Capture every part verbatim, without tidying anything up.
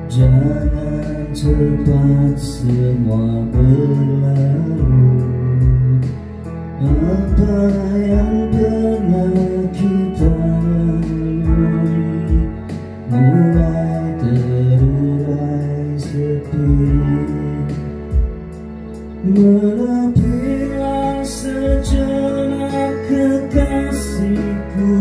Jangan cepat semua berlalu. Apa yang pernah kita lalui mulai terurai sepi. Menepilah sejenak kekasihku,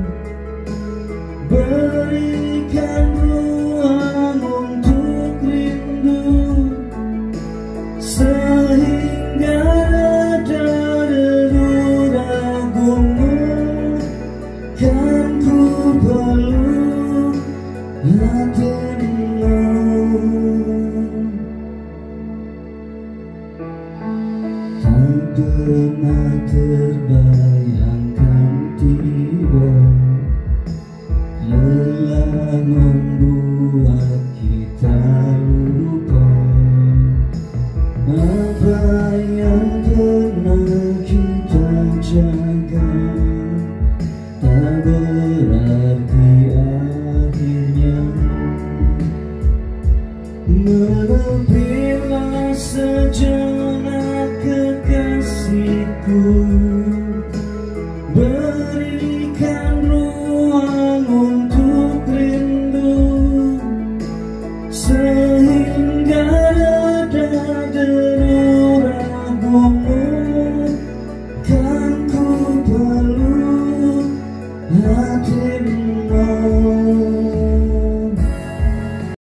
berikan ruang untuk rindu, sehingga reda deru ragumu. Kan ku peluk hatimu. Tak pernah terbayangkan tiba, lelah membuat kita lupa. Apa yang pernah kita jaga tak berarti akhirnya. Menepilah sejenak kekasihku,